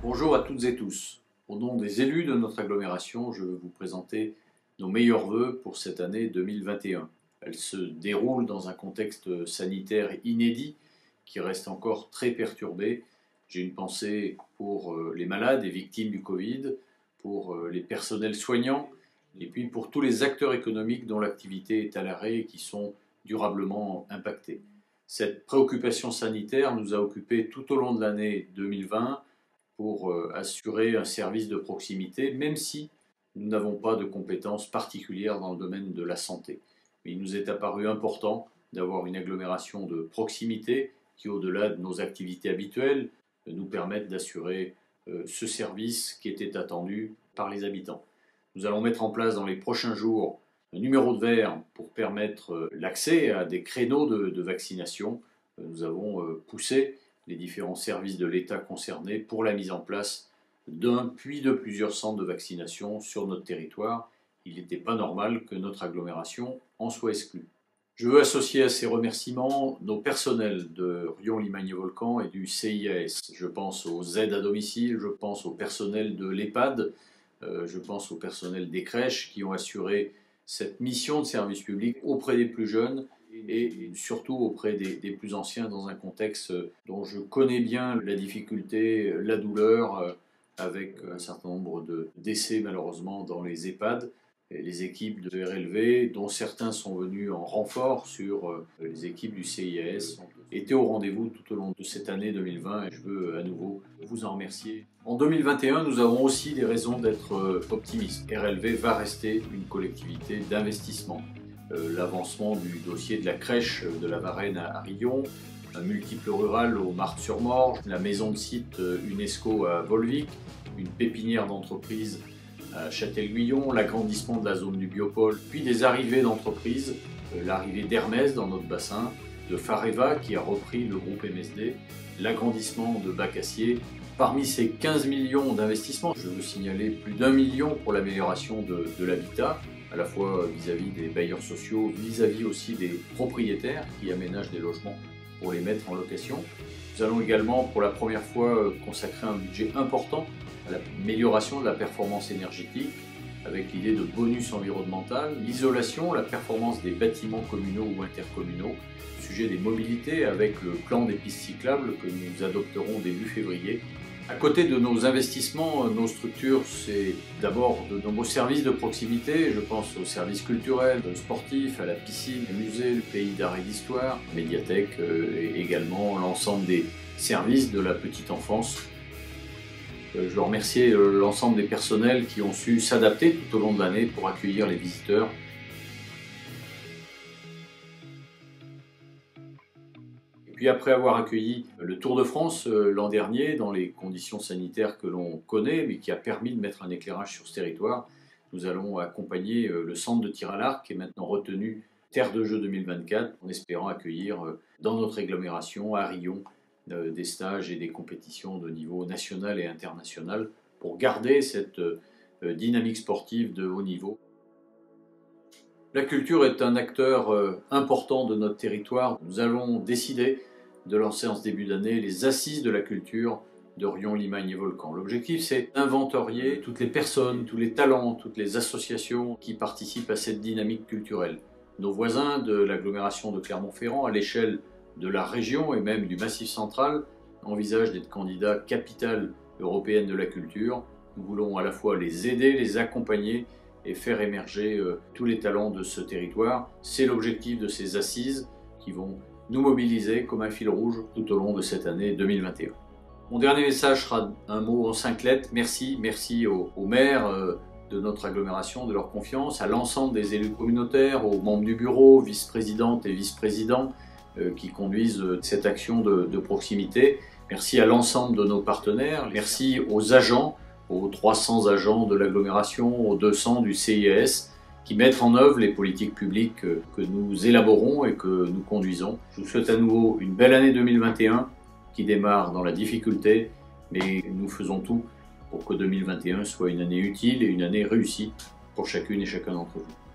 Bonjour à toutes et tous. Au nom des élus de notre agglomération, je veux vous présenter nos meilleurs vœux pour cette année 2021. Elle se déroule dans un contexte sanitaire inédit qui reste encore très perturbé. J'ai une pensée pour les malades et victimes du Covid, pour les personnels soignants et puis pour tous les acteurs économiques dont l'activité est à l'arrêt et qui sont durablement impactés. Cette préoccupation sanitaire nous a occupés tout au long de l'année 2020 pour assurer un service de proximité, même si nous n'avons pas de compétences particulières dans le domaine de la santé. Mais il nous est apparu important d'avoir une agglomération de proximité qui, au-delà de nos activités habituelles, nous permette d'assurer ce service qui était attendu par les habitants. Nous allons mettre en place dans les prochains jours un numéro de vert pour permettre l'accès à des créneaux de vaccination. Nous avons poussé les différents services de l'État concernés pour la mise en place d'un puis de plusieurs centres de vaccination sur notre territoire. Il n'était pas normal que notre agglomération en soit exclue. Je veux associer à ces remerciements nos personnels de Riom-Limagne-Volcan et du CIAS. Je pense aux aides à domicile, je pense au personnel de l'EHPAD, je pense au personnel des crèches qui ont assuré cette mission de service public auprès des plus jeunes et surtout auprès des plus anciens dans un contexte dont je connais bien la difficulté, la douleur, avec un certain nombre de décès malheureusement dans les EHPAD. Et les équipes de RLV, dont certains sont venus en renfort sur les équipes du CIAS, étaient au rendez-vous tout au long de cette année 2020 et je veux à nouveau vous en remercier. En 2021, nous avons aussi des raisons d'être optimistes. RLV va rester une collectivité d'investissement. L'avancement du dossier de la crèche de la Varenne à Riom, un multiple rural au Marthe-sur-Morge, la maison de site UNESCO à Volvic, une pépinière d'entreprise à Châtel-Guyon, l'agrandissement de la zone du biopôle, puis des arrivées d'entreprises, l'arrivée d'Hermès dans notre bassin, de Fareva qui a repris le groupe MSD, l'agrandissement de Bacassier. Parmi ces 15 millions d'investissements, je veux signaler plus d'1 million pour l'amélioration de l'habitat, à la fois vis-à-vis des bailleurs sociaux, vis-à-vis aussi des propriétaires qui aménagent des logements pour les mettre en location. Nous allons également pour la première fois consacrer un budget important à l'amélioration de la performance énergétique avec l'idée de bonus environnemental, l'isolation, la performance des bâtiments communaux ou intercommunaux, le sujet des mobilités avec le plan des pistes cyclables que nous adopterons début février. À côté de nos investissements, nos structures, c'est d'abord de nombreux services de proximité. Je pense aux services culturels, sportifs, à la piscine, au musée, le pays d'art et d'histoire, médiathèque et également l'ensemble des services de la petite enfance. Je veux remercier l'ensemble des personnels qui ont su s'adapter tout au long de l'année pour accueillir les visiteurs. Et puis après avoir accueilli le Tour de France l'an dernier, dans les conditions sanitaires que l'on connaît, mais qui a permis de mettre un éclairage sur ce territoire, nous allons accompagner le centre de tir à l'arc qui est maintenant retenu Terre de Jeux 2024, en espérant accueillir dans notre agglomération, à Riom, des stages et des compétitions de niveau national et international pour garder cette dynamique sportive de haut niveau. La culture est un acteur important de notre territoire. Nous allons décider de lancer en ce début d'année les assises de la culture de Riom-Limagne-Volcan. L'objectif, c'est d'inventorier toutes les personnes, tous les talents, toutes les associations qui participent à cette dynamique culturelle. Nos voisins de l'agglomération de Clermont-Ferrand, à l'échelle de la région et même du Massif central, envisagent d'être candidats capitale européenne de la culture. Nous voulons à la fois les aider, les accompagner et faire émerger tous les talents de ce territoire. C'est l'objectif de ces assises qui vont nous mobiliser comme un fil rouge tout au long de cette année 2021. Mon dernier message sera un mot en 5 lettres. Merci aux maires de notre agglomération, de leur confiance, à l'ensemble des élus communautaires, aux membres du bureau, vice-présidentes et vice-présidents qui conduisent cette action de proximité. Merci à l'ensemble de nos partenaires. Merci aux agents, aux 300 agents de l'agglomération, aux 200 du CIAS qui mettent en œuvre les politiques publiques que nous élaborons et que nous conduisons. Je vous souhaite à nouveau une belle année 2021 qui démarre dans la difficulté, mais nous faisons tout pour que 2021 soit une année utile et une année réussie pour chacune et chacun d'entre vous.